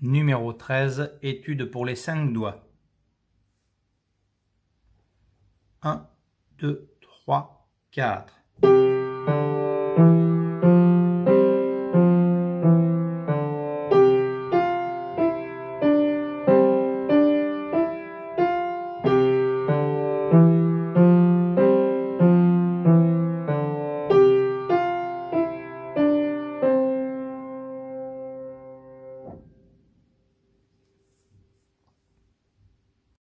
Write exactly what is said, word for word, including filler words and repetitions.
Numéro treize, étude pour les cinq doigts. un, deux, trois, quatre.